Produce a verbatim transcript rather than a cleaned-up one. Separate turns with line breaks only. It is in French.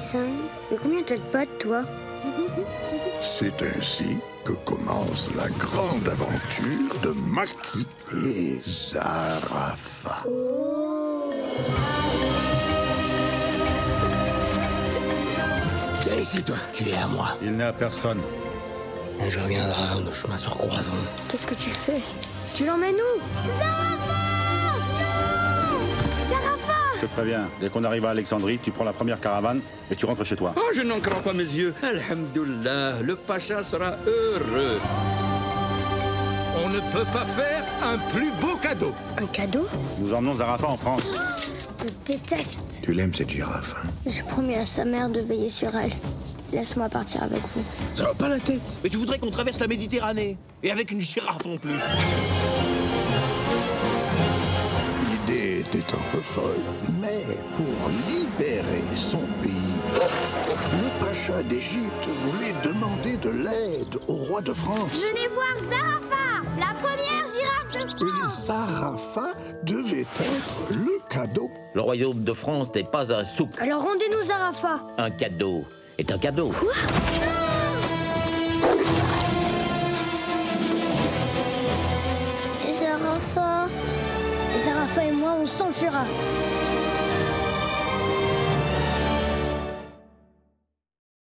Cinq. Mais combien t'as de pattes, toi?
C'est ainsi que commence la grande aventure de Maki et Zarafa.
Oh.
Viens ici, toi. Tu es à moi.
Il n'est à personne.
Un jour viendra où nos chemins se recroiseront.
Qu'est-ce que tu fais? Tu l'emmènes où? Zarafa! Non! Zarafa!
Je te préviens, dès qu'on arrive à Alexandrie, tu prends la première caravane et tu rentres chez toi.
Oh, je n'en crois pas mes yeux. Alhamdoulilah, le pacha sera heureux.
On ne peut pas faire un plus beau cadeau.
Un cadeau?
Nous emmenons Zarafa en France.
Je te déteste.
Tu l'aimes, cette girafe, hein?
J'ai promis à sa mère de veiller sur elle. Laisse-moi partir avec vous.
Ça va pas la tête. Mais tu voudrais qu'on traverse la Méditerranée. Et avec une girafe en plus.
L'idée était un peu folle, mais pour libérer son pays, le pacha d'Égypte voulait demander de l'aide au roi de France.
Venez voir Zarafa, la première girafe de
Et
France.
Zarafa devait être le cadeau.
Le royaume de France n'est pas un souk.
Alors rendez-nous Zarafa.
Un cadeau est un cadeau.
Quoi? Zarafa. Zarafa et moi, on s'enfuira.